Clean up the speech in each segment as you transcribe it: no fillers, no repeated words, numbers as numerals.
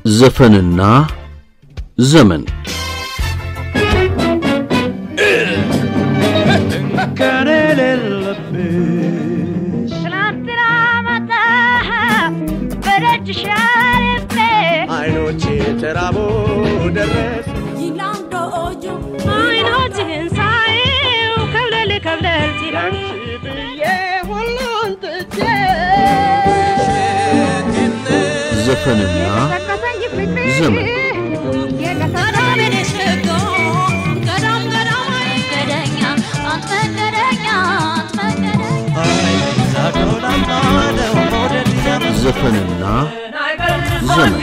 ዘፈንና ዘመን አይኖቼ ተራቦ ደረስ ይላንዶ ኦጆ አይኖችህን ሳይው ከብለል ከብለል ሲላል ብዬ ሁሉን ትቼ ዘፈንና ዘመን ዘፈንና ዘመን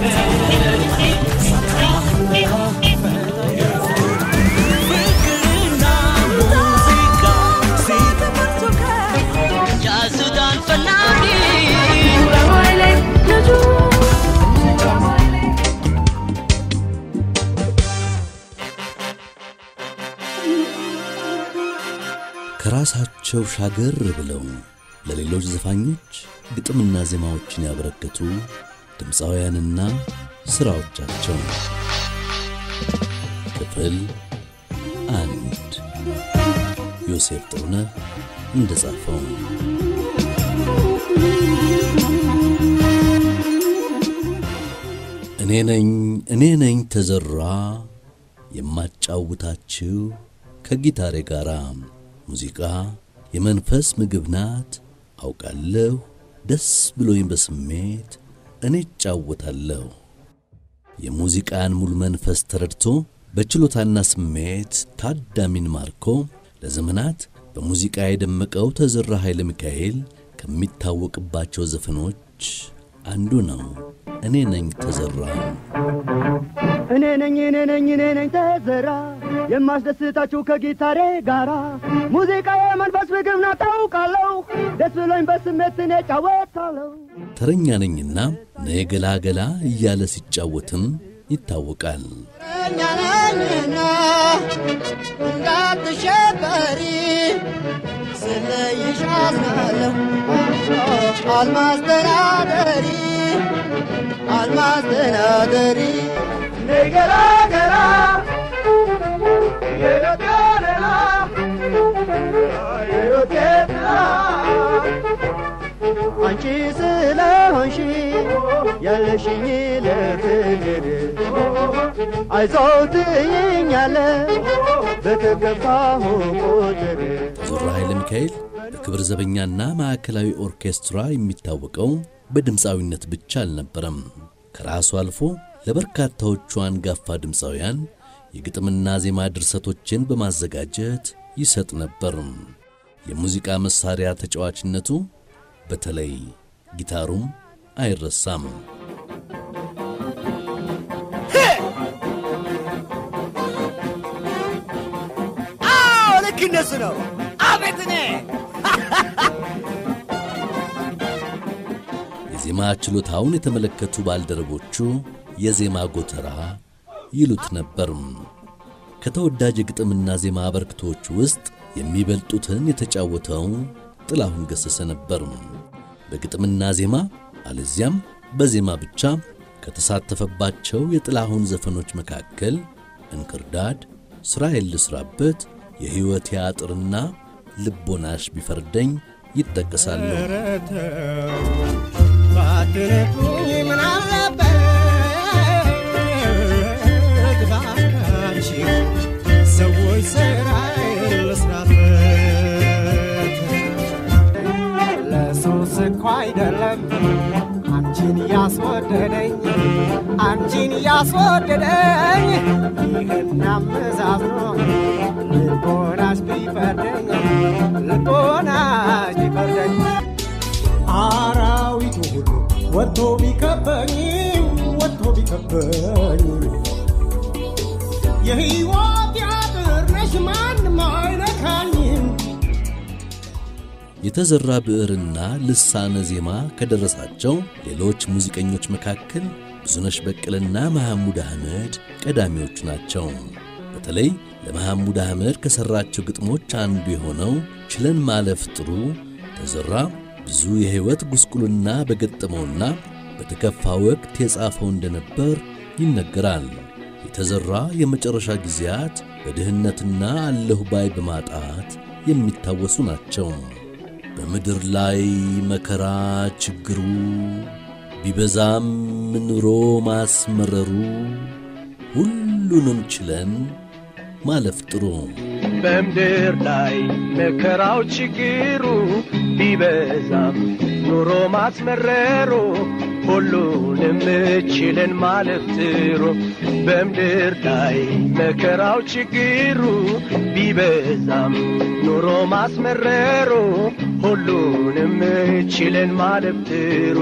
ከራሳቸው ሻገር ብለው ለሌሎች ዘፋኞች ግጥምና ዜማዎችን ያበረከቱ ድምፃውያንና ስራዎቻቸው ክፍል 1 ዮሴፍ ጥሩነህ እንደጻፈው እኔ ነኝ ተዘራ የማጫውታችሁ ከጊታሬ ጋራ ሙዚቃ የመንፈስ ምግብ ናት አውቃለሁ ደስ ብሎኝ በስሜት እኔ ጫወታለሁ የሙዚቃን ሙሉ መንፈስ ተረድቶ በችሎታና ስሜት ታዳሚን ማርኮ ለዘመናት በሙዚቃ የደመቀው ተዘራ ኃይለ ሚካኤል ከሚታወቅባቸው ዘፈኖች አንዱ ነው እኔ ነኝ ተዘራ እኔ ነኝ ተዘራ የማስደስታችሁ ከጊታሬ ጋራ ሙዚቃ የመንፈስ ምግብ ናት አውቃለሁ ደስ ብሎኝ በስሜት እኔ ጫወታለሁ ተረኛ ነኝና ነገላገላ እያለ ሲጫወትም ይታወቃል ተረኛ ነኝና እንዳትሸበሪ ስለይሽ አዝናለሁ አልማስተናደሪ ነገላገላ የሎቴላ አንቺ ስለሆንሽ ያለሽኝ ለፍቅር አይዞህ ትይኛለሽ በተከፋሁ ቁጥር ተዘራ ኃይለ ሚካኤል በክብር ዘበኛና ማዕከላዊ ኦርኬስትራ የሚታወቀው በድምፃዊነት ብቻ አልነበረም ከራሱ አልፎ ለበርካታዎቹ አንጋፋ ድምፃውያን የግጥምና ዜማ ድርሰቶችን በማዘጋጀት ይሰጥ ነበር የሙዚቃ መሳሪያ ተጫዋችነቱ በተለይ ጊታሩም አይረሳም ልክ እንደሱ ነው አቤትኔ የዜማ ችሎታውን የተመለከቱ ባልደረቦቹ የዜማ ጎተራ ይሉት ነበር ከተወዳጅ ግጥምና ዜማ አበርክቶች ውስጥ የሚበልጡትን የተጫወተው ጥላሁን ገሰሰ ነበር በግጥምና ዜማ አለዚያም በዜማ ብቻ ከተሳተፈባቸው የጥላሁን ዘፈኖች መካከል እንክርዳድ ስራዬን ልስራበት የህይወት ያጥርና ልቦናሽ ቢፈርደኝ ይጠቀሳሉ ባትነኩኝ ምን አለበት ባካንቺ ሰዎች ስራዬን ልስራበት ለሱስ እኮ አይደለም አንቺን ያስወደደኝ ይህን አመዛዝኖ ልቦናሽ ቢፈርደኝ አራዊቱ ሁሉ ወጥቶ ቢከበኝ የህይወት ያጥር ነሽ ማንም አይነካኝም የተዘራ ብዕርና ልሳነ ዜማ ከደረሳቸው ሌሎች ሙዚቀኞች መካከል ብዙነሽ በቀለና መሐሙድ አህመድ ቀዳሚዎቹ ናቸው በተለይ ለመሐሙድ አህመድ ከሰራቸው ግጥሞች አንዱ የሆነው ችለን ማለፍ ጥሩ ተዘራ ብዙ የህይወት ጉስቁልና በገጠመውና በተከፋ ወቅት የጻፈው እንደነበር ይነገራል። የተዘራ የመጨረሻ ጊዜያት በድህነትና አለሁ ባይ በማጣት የሚታወሱ ናቸው። በምድር ላይ መከራ ችግሩ ቢበዛም ኑሮ ማስመረሩ ሁሉንም ችለን ማለፍ ጥሩ። በምድር ላይ መከራው ችግሩ ቢበዛም ኑሮ ማስመረሩ ሁሉንም ችለን ማለፍ ጥሩ። በምድር ላይ መከራው ችግሩ ቢበዛም ኑሮ ማስመረሩ ሁሉንም ችለን ማለፍ ጥሩ።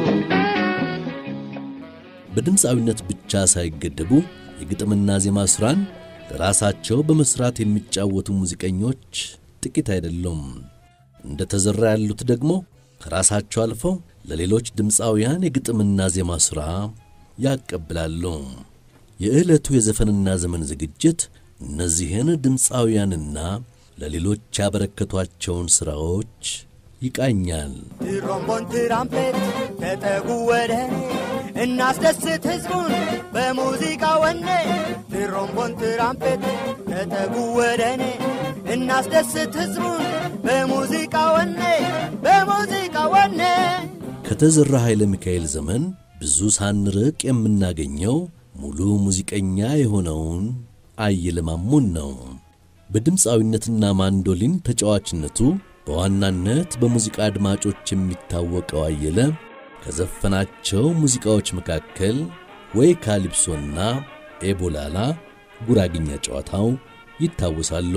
በድምፃዊነት ብቻ ሳይገደቡ የግጥምና ዜማ ስራን ለራሳቸው በመስራት የሚጫወቱ ሙዚቀኞች ጥቂት አይደሉም። እንደ ተዘራ ያሉት ደግሞ ከራሳቸው አልፈው ለሌሎች ድምፃውያን የግጥምና ዜማ ስራ ያቀብላሉ። የዕለቱ የዘፈንና ዘመን ዝግጅት እነዚህን ድምፃውያንና ለሌሎች ያበረከቷቸውን ስራዎች ይቃኛል። ትሮምቦን ትራምፔት ተጠጉ ወደኔ እናስደስት ህዝቡን በሙዚቃ ወኔ። ትሮምቦን ትራምፔት ተጠጉ ወደኔ እናስደስት ህዝቡን በሙዚቃ ወኔ በሙዚቃ ወኔ። ከተዘራ ኃይለ ሚካኤል ዘመን ብዙ ሳንርቅ የምናገኘው ሙሉ ሙዚቀኛ የሆነውን አየለ ማሞን ነው። በድምፃዊነትና ማንዶሊን ተጫዋችነቱ በዋናነት በሙዚቃ አድማጮች የሚታወቀው አየለ ከዘፈናቸው ሙዚቃዎች መካከል ወይ ካሊፕሶና ኤቦላላ ጉራግኛ ጨዋታው ይታወሳሉ።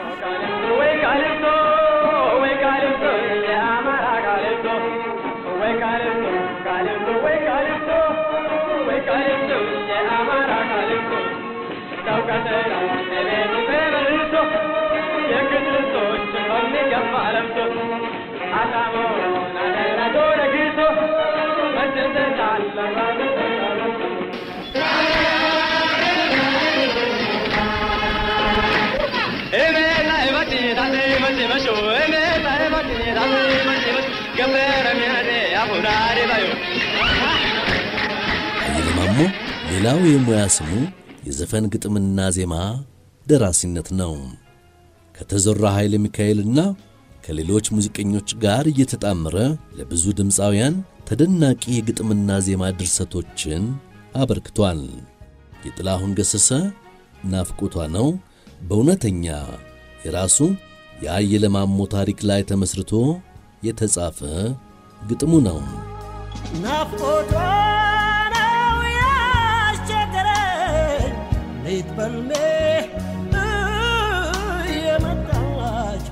አየለ ማሞ ሌላው የሙያ ስሙ የዘፈን ግጥምና ዜማ ደራሲነት ነው። ከተዘራ ኃይለ ሚካኤልና ከሌሎች ሙዚቀኞች ጋር እየተጣመረ ለብዙ ድምፃውያን ተደናቂ የግጥምና ዜማ ድርሰቶችን አበርክቷል። የጥላሁን ገሰሰ ናፍቆቷ ነው በእውነተኛ የራሱ የአየለ ማሞ ታሪክ ላይ ተመስርቶ የተጻፈ ግጥሙ ነው። ናፍቆቷ ነው ያስቸገረኝ ሌት በልሜ የመጣች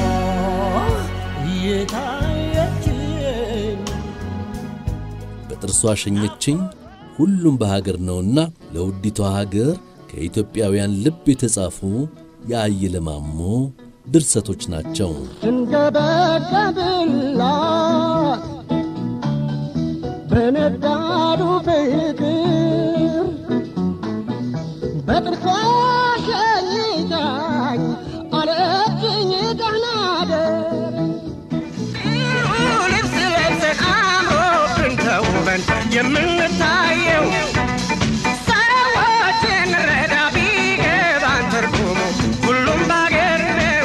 እየታየችኝ በጥርሷ ሸኘችኝ ሁሉም በሀገር ነውና ለውዲቷ ሀገር ከኢትዮጵያውያን ልብ የተጻፉ የአየለ ማሞ ድርሰቶች ናቸው። እንገበገብላት በነዳዱ ፍቅር በጥርሷ ሸኝታኝ አለችኝ ደህና ደር። ልብስ ለብሰን አምሮብን ተውበን የምንታየው ሰዎችን ረዳ ቢገባን ትርጉሙ ሁሉም ባገር ነው።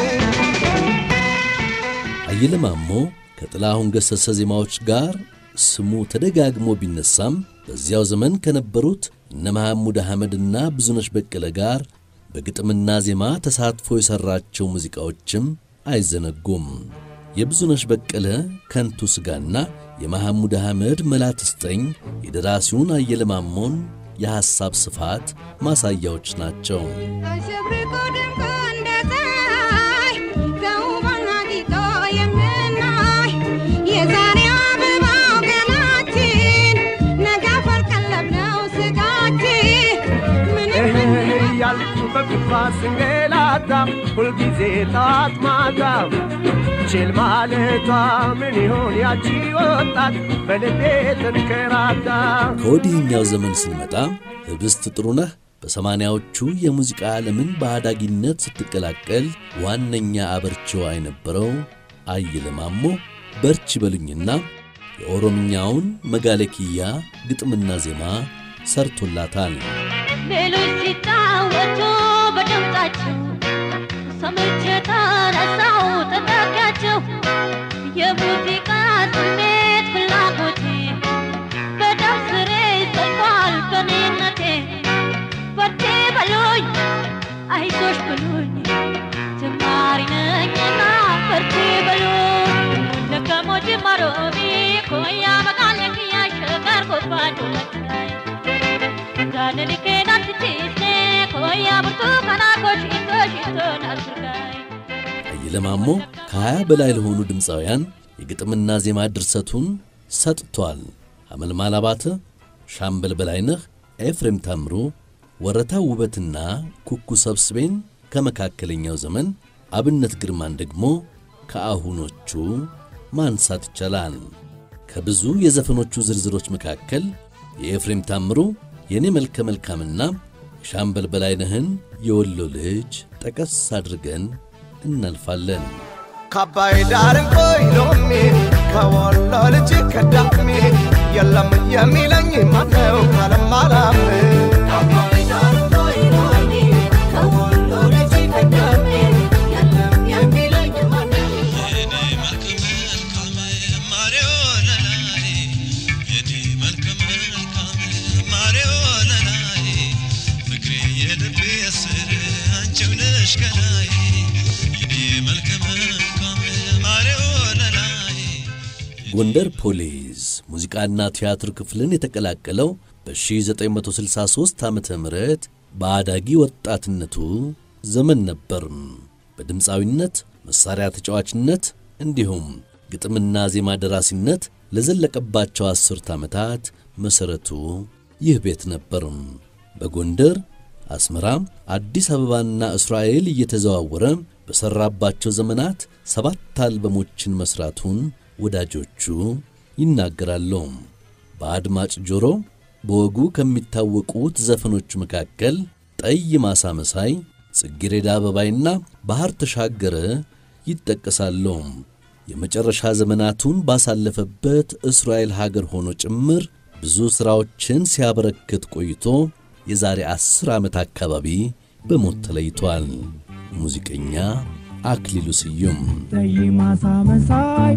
አየለ ማሞ ከጥላሁን ገሰሰ ዜማዎች ጋር ስሙ ተደጋግሞ ቢነሳም በዚያው ዘመን ከነበሩት እነ መሐሙድ አህመድና ብዙነሽ በቀለ ጋር በግጥምና ዜማ ተሳትፎ የሰራቸው ሙዚቃዎችም አይዘነጉም። የብዙነሽ በቀለ ከንቱ ስጋና የመሐሙድ አህመድ መላትስጠኝ የደራሲውን አየለ ማሞን የሐሳብ ስፋት ማሳያዎች ናቸው። አሸብርቆ ደምቆ እንደ ፀሐይ ተውቦና ጌጦ የምናይ የዛሬው አበባው ገናችን ነገ አፈር ቀለብ ነው ስጋችን። ምንም ያልኩ በግፋ ስንገላታ ሁልጊዜ ጣት ማታ ችል ማለቷ ምን ይሆን ያቺ ወጣት በልቤ ተንከራታ። ከወዲህኛው ዘመን ስንመጣ ህብስት ጥሩነህ በሰማንያዎቹ የሙዚቃ ዓለምን በአዳጊነት ስትቀላቀል ዋነኛ አበርቺዋ የነበረው አየለ ማሞ በርቺ በሉኝና የኦሮምኛውን መጋለኪያ ግጥምና ዜማ ሰርቶላታል። ሌሎች ሲጫወቱ በድምፃቸው ሰምቼ ተረሳው ተጠቂያቸው የሙዚቃ ስሜት ፍላጎቴ በደም ስሬ ዘልቋል በኔነቴ በርቴ በሉኝ አይዞሽ ብሉኝ ጀማሪ ነኝና በርቴ በሉኝ ለከሞ ጅማሮኒ ኮያ መቃለክያ ሸጋር ጎድባዶ መትራይ ዳንልኬናት ትችኔ ኮያ ብርቱካና ኮሽቶሽቶን አስርጋይ አየለማሞ ከ20 በላይ ለሆኑ ድምፃውያን የግጥምና ዜማ ድርሰቱን ሰጥቷል። አመልማል አባተ፣ ሻምበል በላይነህ፣ ኤፍሬም ታምሩ፣ ወረታ ውበትና ኩኩ ሰብስቤን ከመካከለኛው ዘመን፣ አብነት ግርማን ደግሞ ከአሁኖቹ ማንሳት ይቻላል። ከብዙ የዘፈኖቹ ዝርዝሮች መካከል የኤፍሬም ታምሩ የኔ መልከ መልካምና ሻምበል በላይነህን የወሎ ልጅ ጠቀስ አድርገን እናልፋለን። ካባይ ዳርን ቆይሎሚ ከወሎ ልጅ ከዳሚ የለም የሚለኝ ማነው ካለማላም ካባይ ዳርን ቆይሎሚ ከወሎ ልጅ ከዳሚ የለም የሚለኝ ማነው የኔ መልከ መልካም ማሪዮ ለላይ የኔ መልከ መልካም ማሪዮ ለላይ ፍቅሬ የልቤ ስር አንቺው ነሽ ከላይ ጎንደር ፖሊስ ሙዚቃና ቲያትር ክፍልን የተቀላቀለው በ1963 ዓመተ ምህረት በአዳጊ ወጣትነቱ ዘመን ነበር። በድምፃዊነት መሳሪያ ተጫዋችነት እንዲሁም ግጥምና ዜማ ደራሲነት ለዘለቀባቸው 10 ዓመታት መሰረቱ ይህ ቤት ነበር። በጎንደር፣ አስመራ፣ አዲስ አበባና እስራኤል እየተዘዋወረ በሰራባቸው ዘመናት 7 አልበሞችን መስራቱን ወዳጆቹ ይናገራሉ። በአድማጭ ጆሮ በወጉ ከሚታወቁት ዘፈኖች መካከል ጠይ ማሳ መሳይ፣ ጽጌረዳ አበባይና ባህር ተሻገረ ይጠቀሳሉ። የመጨረሻ ዘመናቱን ባሳለፈበት እስራኤል ሀገር ሆኖ ጭምር ብዙ ሥራዎችን ሲያበረክት ቆይቶ የዛሬ 10 ዓመት አካባቢ በሞት ተለይቷል። ሙዚቀኛ አክሊሉ ስዩም ጠይ ማሳ መሳይ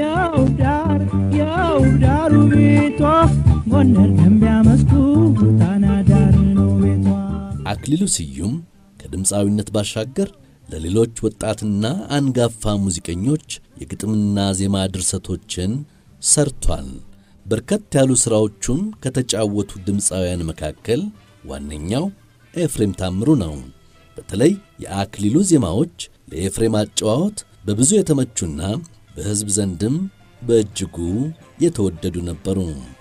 የውዳሩ ቤቷ ጎንደር ደንቢያ መስኩ ታናዳር ነው ቤቷ። አክሊሉ ስዩም ከድምፃዊነት ባሻገር ለሌሎች ወጣትና አንጋፋ ሙዚቀኞች የግጥምና ዜማ ድርሰቶችን ሰርቷል። በርከት ያሉ ሥራዎቹን ከተጫወቱ ድምፃውያን መካከል ዋነኛው ኤፍሬም ታምሩ ነው። በተለይ የአክሊሉ ዜማዎች ለኤፍሬም አጨዋወት በብዙ የተመቹና በሕዝብ ዘንድም በእጅጉ የተወደዱ ነበሩ።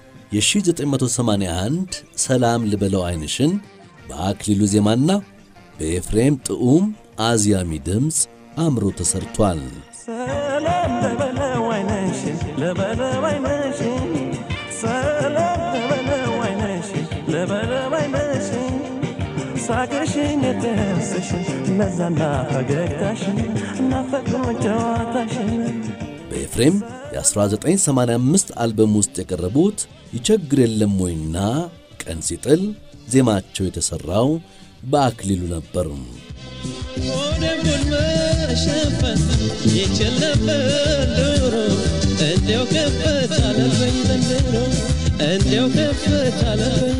የ1981 ሰላም ልበለው አይንሽን በአክሊሉ ዜማና በኤፍሬም ጥዑም አዝያሚ ድምፅ አምሮ ተሰርቷል። ሰላም ልበለው አይንሽን ልበለው አይንሽን ሰላም ልበለው አይንሽን ልበለው አይንሽን ሳቅሽን የተስሽን ለዛና ፈገግታሽን ናፈቅን ጨዋታሽን። በኤፍሬም የ1985 አልበም ውስጥ የቀረቡት ይቸግር የለም ወይና ቀን ሲጥል ዜማቸው የተሰራው በአክሊሉ ነበር። ወደሙን መሸፈን ይችል ነበር ድሮ እንዲያው ከፈት አለብኝ ዘንድሮ እንዲያው ከፈት አለብኝ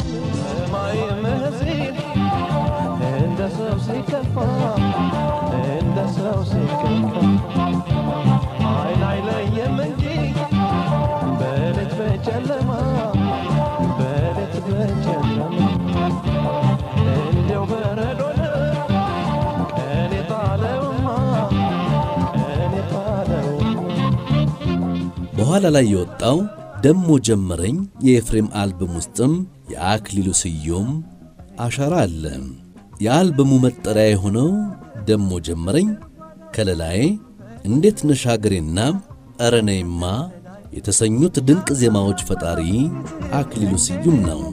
እንደ ሰው ሲከፋ እንደ ሰው ሲከፋ አይን አይለየም እንጂ በሌት በጨለማ በሌት በጨለማ እንዲያው በረዶ ቀን የጣለውማ ቀን የጣለውማ። በኋላ ላይ የወጣው ደሞ ጀመረኝ የኤፍሬም አልበም ውስጥም የአክሊሉ ስዩም አሻራ አለ። የአልበሙ መጠሪያ የሆነው ደሞ ጀመረኝ፣ ከለላዬ፣ እንዴት ነሻገሬና አረነይማ የተሰኙት ድንቅ ዜማዎች ፈጣሪ አክሊሉ ስዩም ነው።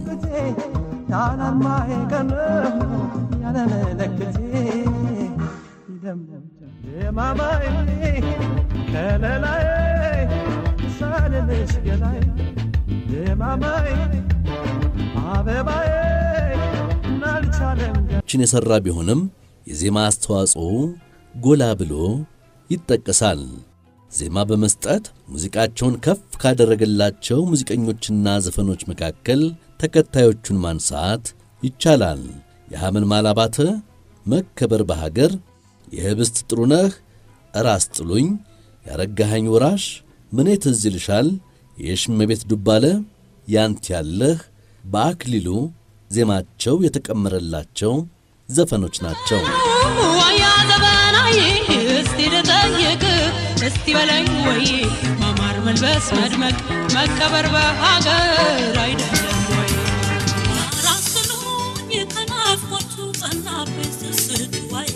ከለላዬ ልልሽ ገላይ የማማይ አበባዬ ናልቻለም ችን የሰራ ቢሆንም የዜማ አስተዋጽኦ ጎላ ብሎ ይጠቀሳል። ዜማ በመስጠት ሙዚቃቸውን ከፍ ካደረገላቸው ሙዚቀኞችና ዘፈኖች መካከል ተከታዮቹን ማንሳት ይቻላል። የሐመልማል አባተ መከበር በሀገር፣ የህብስት ጥሩነህ ራስ ጥሉኝ፣ ያረጋኸኝ ወራሽ ምኔ ትዝ ይልሻል፣ የሽመቤት ዱባለ ያንተ ያለህ በአክሊሉ ዜማቸው የተቀመረላቸው ዘፈኖች ናቸው። ወያ ዘበናይ እስቲ ልጠይቅ እስቲ በለኝ ወይ ማማር መልበስ መድመቅ መከበር በሀገር አይደለም ወይ ራስሉኝ ከናፍቆቱ ጸናብኝ ስስት ወይ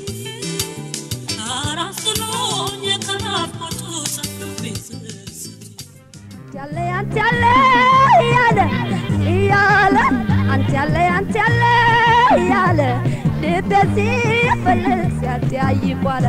ራስሉኝ ከናፍቆቱ ጸናብኝ ስስት ያለ አንተ ያለ ያለ አንተ ያለ ያለ ልበሲ ፈልስ ያጥያይቋለ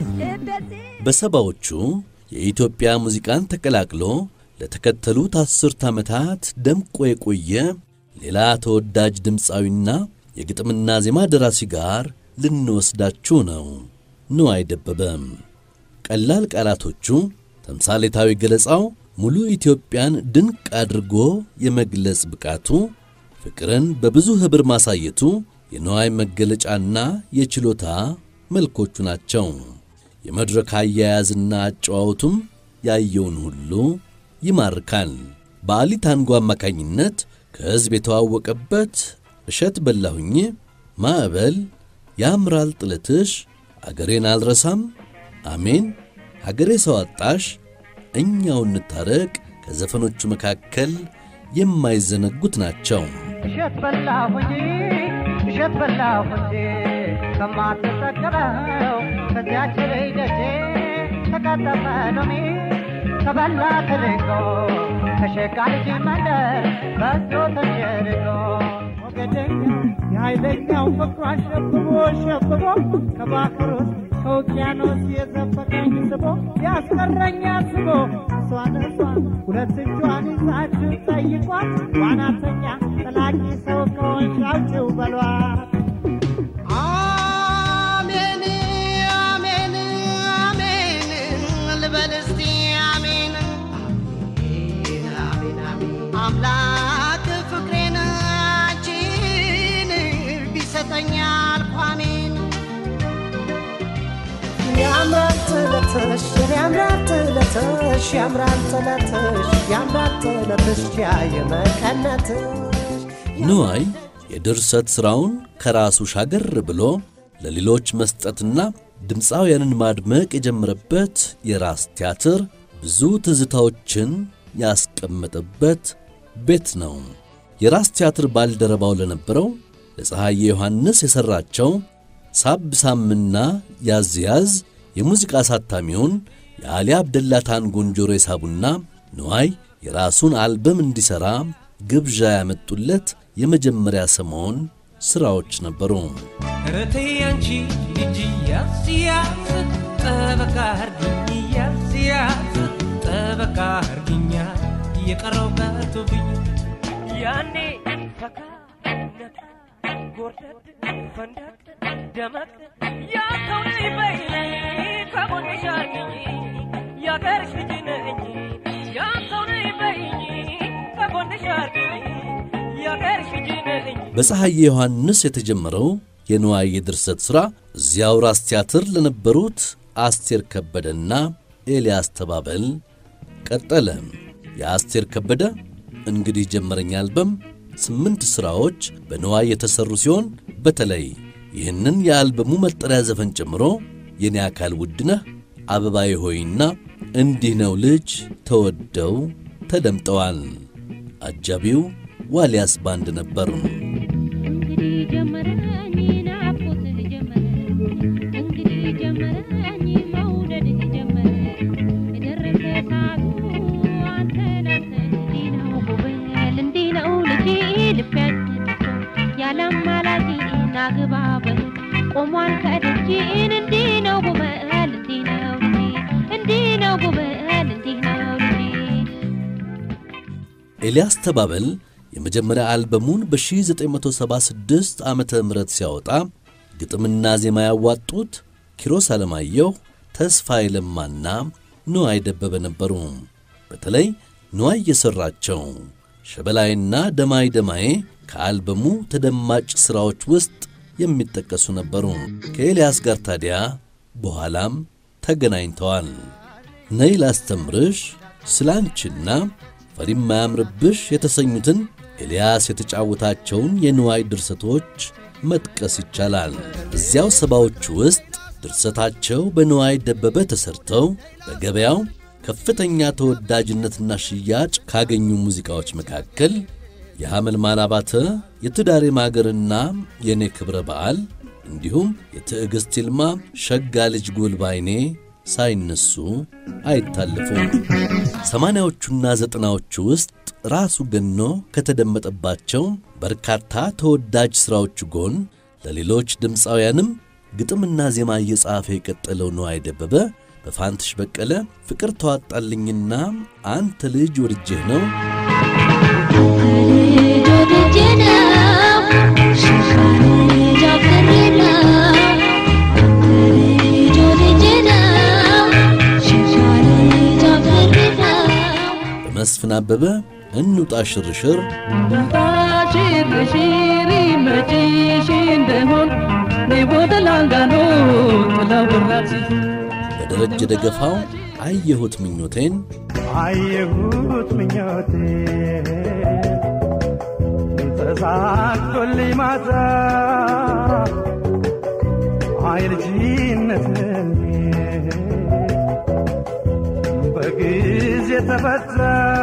በሰባዎቹ የኢትዮጵያ ሙዚቃን ተቀላቅሎ ለተከተሉት 10 ዓመታት ደምቆ የቆየ ሌላ ተወዳጅ ድምፃዊና የግጥምና ዜማ ደራሲ ጋር ልንወስዳችሁ ነው። ንዋይ ደበበም ቀላል ቃላቶቹ፣ ተምሳሌታዊ ገለጻው፣ ሙሉ ኢትዮጵያን ድንቅ አድርጎ የመግለጽ ብቃቱ፣ ፍቅርን በብዙ ህብር ማሳየቱ የንዋይ መገለጫና የችሎታ መልኮቹ ናቸው። የመድረክ አያያዝና አጨዋወቱም ያየውን ሁሉ ይማርካል። በአሊ ታንጎ አማካኝነት ከህዝብ የተዋወቀበት እሸት በላሁኝ፣ ማዕበል፣ ያምራል ጥለትሽ፣ አገሬን አልረሳም፣ አሜን፣ ሀገሬ ሰው አጣሽ፣ እኛው እንታረቅ ከዘፈኖቹ መካከል የማይዘነጉት ናቸው። እሸት በላሁኝ ከማትጠቀመው ከዚያች ልደቴ ተቀጠፈ ሎሚ ተበላ ተልቆ ከሸጋ ልጅ መንደር በቶ ተሸርቆ ሞገደኛ የኃይለኛው ፍቅሯ ሸብቦ ከባህር ውስጥ ከውቅያኖስ የዘፈቀኝ ስቦ ያስቀረኝ አስቦ እሷን ሁለት እጇን ይዛችሁ ጠይቋት ዋናተኛ ጠላቂ ሰው ከሆንሽ አውጪው በሏት። አሜን አሜን አሜን ልበል እስቲ አሜን አሜን አምላክ ፍቅሬን አንቺን ቢሰጠኝ አልኩ አሜን። ያምራል ጥለትሽ ያምራል ጥለትሽ ያምራል ጥለትሽ ያምራል ጥለትሽ ያየመከነትሽ ንዋይ የድርሰት ሥራውን ከራሱ ሻገር ብሎ ለሌሎች መስጠትና ድምፃውያንን ማድመቅ የጀመረበት የራስ ቲያትር ብዙ ትዝታዎችን ያስቀመጠበት ቤት ነው። የራስ ቲያትር ባልደረባው ለነበረው ለፀሐዬ ዮሐንስ የሠራቸው ሳብሳምና ያዝያዝ የሙዚቃ አሳታሚውን የአሊ አብደላ ታንጎን ጆሮ የሳቡና ንዋይ የራሱን አልበም እንዲሠራ ግብዣ ያመጡለት የመጀመሪያ ሰሞን ሥራዎች ነበሩ። ረተይ አንቺ ልጅ ያዝያዝ ጠበቃ አርግኝ ያዝያዝ ጠበቃ አርግኛ የቀረው ቀርቶብኝ ያኔ ፈካ ነካ ጎርደድ ፈንደቅ ደመቅ ያተው ነይ በይ ከጎንሽ አርግኝ ያገርሽ ልጅ ነኝ ያተው ነይ በይ ከጎንሽ አርግኝ ያገርሽ ልጅ ነኝ። በፀሐዬ ዮሐንስ የተጀመረው የንዋይ የድርሰት ሥራ እዚያው ራስ ቲያትር ለነበሩት አስቴር ከበደና ኤልያስ ተባበል ቀጠለ። የአስቴር ከበደ እንግዲህ ጀመረኝ አልበም 8 ሥራዎች በንዋይ የተሰሩ ሲሆን በተለይ ይህንን የአልበሙ መጠሪያ ዘፈን ጨምሮ የኔ አካል ውድነህ፣ አበባዬ ሆይና እንዲህ ነው ልጅ ተወደው ተደምጠዋል። አጃቢው ዋልያስ ባንድ ነበር። እንግዲህ ጀመረኝ ናፍቆት ጀመረ እንግዲህ ጀመረኝ መውደድ ጀመረ የደረሰ ሰዓቱ አንተ ላንተ እንዲህ ነው ጎበል እንዲህ ነው ልጅ ልቤያችን ያለማላቂ ናግባበል ቆሟል ከደጅን እንዲህ ነው ጎበል እንዲህ ነው ልጅ እንዲህ ነው ጎበል እንዲህ ነው ልጅ ኤልያስ ተባበል የመጀመሪያ አልበሙን በ1976 ዓመተ ምህረት ሲያወጣ ግጥምና ዜማ ያዋጡት ኪሮስ አለማየሁ፣ ተስፋዬ ለማና ንዋይ ደበበ ነበሩ። በተለይ ንዋይ የሰራቸው ሸበላይና ደማይ ደማዬ ከአልበሙ ተደማጭ ሥራዎች ውስጥ የሚጠቀሱ ነበሩ። ከኤልያስ ጋር ታዲያ በኋላም ተገናኝተዋል። ነይ ላስተምርሽ፣ ስላንቺና ፈሪም ማያምርብሽ የተሰኙትን ኤልያስ የተጫወታቸውን የንዋይ ድርሰቶች መጥቀስ ይቻላል። እዚያው ሰባዎቹ ውስጥ ድርሰታቸው በንዋይ ደበበ ተሰርተው በገበያው ከፍተኛ ተወዳጅነትና ሽያጭ ካገኙ ሙዚቃዎች መካከል የሐመልማል አባተ የትዳሬ ማገርና የኔ ክብረ በዓል እንዲሁም የትዕግስት ይልማ ሸጋ ልጅ ጉልባይኔ ሳይነሱ አይታለፉም። 80ዎቹና 90ዎቹ ውስጥ ራሱ ገኖ ከተደመጠባቸው በርካታ ተወዳጅ ሥራዎቹ ጎን ለሌሎች ድምፃውያንም ግጥምና ዜማ እየጻፈ የቀጠለው ንዋይ ደበበ በፋንትሽ በቀለ ፍቅር ተዋጣልኝና አንተ ልጅ ወድጄህ ነው በመስፍን አበበ እንውጣ ሽርሽር በደረጀ ደገፋው አየሁት ምኞቴን ተሳክቶልኝ ማታ አይልጅነትን በጊዜ ተፈታ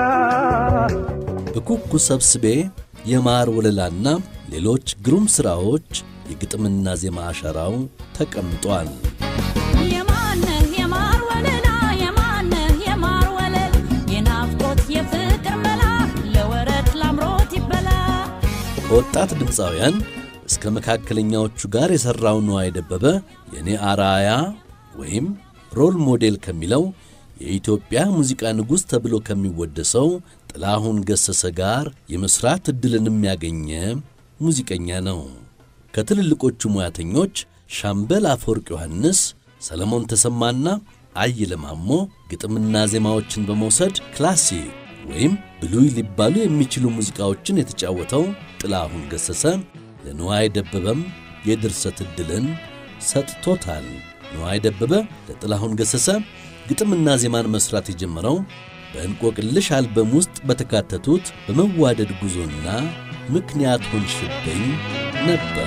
በኩኩ ሰብስቤ የማር ወለላና ሌሎች ግሩም ሥራዎች የግጥምና ዜማ አሻራው ተቀምጧል። የማነህ የማር ወለላ የማነህ የማር ወለል የናፍቆት የፍቅር መልአክ ለወረት ላምሮት ይበላ ከወጣት ድምፃውያን እስከ መካከለኛዎቹ ጋር የሠራው ንዋይ ደበበ የኔ አራያ ወይም ሮል ሞዴል ከሚለው የኢትዮጵያ ሙዚቃ ንጉሥ ተብሎ ከሚወደሰው ጥላሁን ገሰሰ ጋር የመስራት ዕድልንም ያገኘ ሙዚቀኛ ነው። ከትልልቆቹ ሙያተኞች ሻምበል አፈወርቅ ዮሐንስ፣ ሰለሞን ተሰማና አየለ ማሞ ግጥምና ዜማዎችን በመውሰድ ክላሲክ ወይም ብሉይ ሊባሉ የሚችሉ ሙዚቃዎችን የተጫወተው ጥላሁን ገሰሰ ለንዋይ ደበበም የድርሰት ዕድልን ሰጥቶታል። ንዋይ ደበበ ለጥላሁን ገሰሰ ግጥምና ዜማን መስራት የጀመረው በእንቆቅልሽ አልበም ውስጥ በተካተቱት በመዋደድ ጉዞና ምክንያት ሆንሽብኝ ነበር።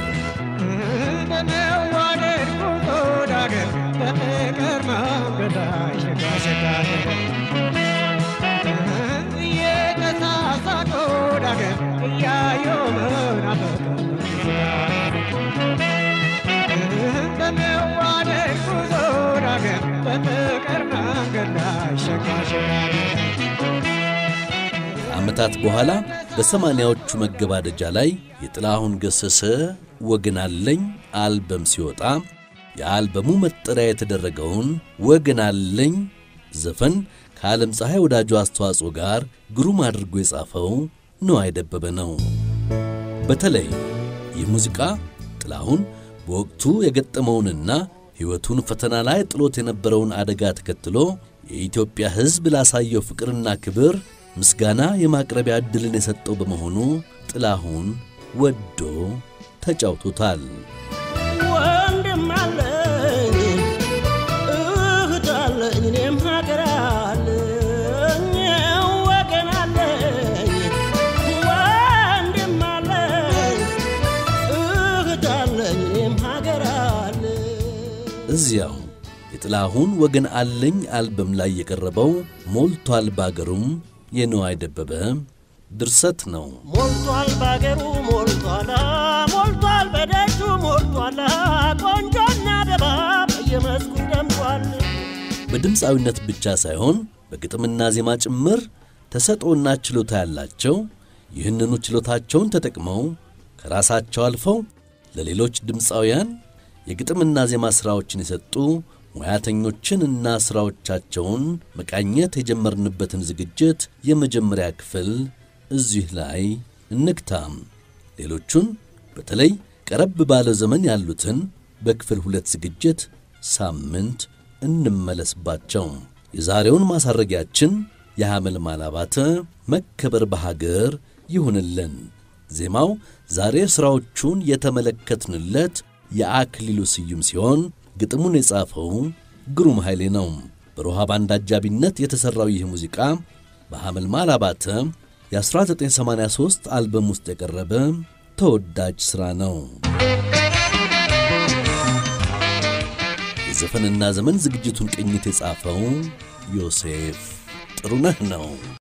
በመዋደድ ጉዞ ዳገር በፍቅር መንገድ ሸጋሸጋ እየተሳሳቁ ዳገር እያዩ መናፈቅ በመዋደድ ጉዞ ዳገር በፍቅር መንገድ ሸጋሸጋ ከዓመታት በኋላ በ80ዎቹ መገባደጃ ላይ የጥላሁን ገሰሰ ወገን አለኝ አልበም ሲወጣ የአልበሙ መጠሪያ የተደረገውን ወገን አለኝ ዘፈን ከዓለም ፀሐይ ወዳጁ አስተዋጽኦ ጋር ግሩም አድርጎ የጻፈው ንዋይ ደበበ ነው። በተለይ ይህ ሙዚቃ ጥላሁን በወቅቱ የገጠመውንና ሕይወቱን ፈተና ላይ ጥሎት የነበረውን አደጋ ተከትሎ የኢትዮጵያ ሕዝብ ላሳየው ፍቅርና ክብር ምስጋና የማቅረቢያ ዕድልን የሰጠው በመሆኑ ጥላሁን ወዶ ተጫውቶታል። ወንድም አለኝ እህት አለኝ እኔም ሀገር አለኝ ወገን አለኝ ወንድም አለኝ እህት አለኝ እኔም ሀገር አለኝ። እዚያው የጥላሁን ወገን አለኝ አልበም ላይ የቀረበው ሞልቷል ባገሩም የንዋይ ደበበ ድርሰት ነው። ሞልቷል ባገሩ ሞልቷል ሞልቷል በደጁ ሞልቷል ቆንጆና አበባ በየመስኩ ደምቋል። በድምፃዊነት ብቻ ሳይሆን በግጥምና ዜማ ጭምር ተሰጥኦና ችሎታ ያላቸው ይህንኑ ችሎታቸውን ተጠቅመው ከራሳቸው አልፈው ለሌሎች ድምፃውያን የግጥምና ዜማ ሥራዎችን የሰጡ ሙያተኞችንና ሥራዎቻቸውን መቃኘት የጀመርንበትን ዝግጅት የመጀመሪያ ክፍል እዚህ ላይ እንግታም። ሌሎቹን በተለይ ቀረብ ባለ ዘመን ያሉትን በክፍል 2 ዝግጅት ሳምንት እንመለስባቸው። የዛሬውን ማሳረጊያችን የሐመልማል አባተ መከበር በሀገር ይሁንልን። ዜማው ዛሬ ሥራዎቹን የተመለከትንለት የአክሊሉ ስዩም ሲሆን ግጥሙን የጻፈው ግሩም ኃይሌ ነው። በሮሃ ባንድ አጃቢነት የተሠራው ይህ ሙዚቃ በሐመልማል አባተ የ1983 አልበም ውስጥ የቀረበ ተወዳጅ ሥራ ነው። የዘፈንና ዘመን ዝግጅቱን ቅኝት የጻፈው ዮሴፍ ጥሩነህ ነው።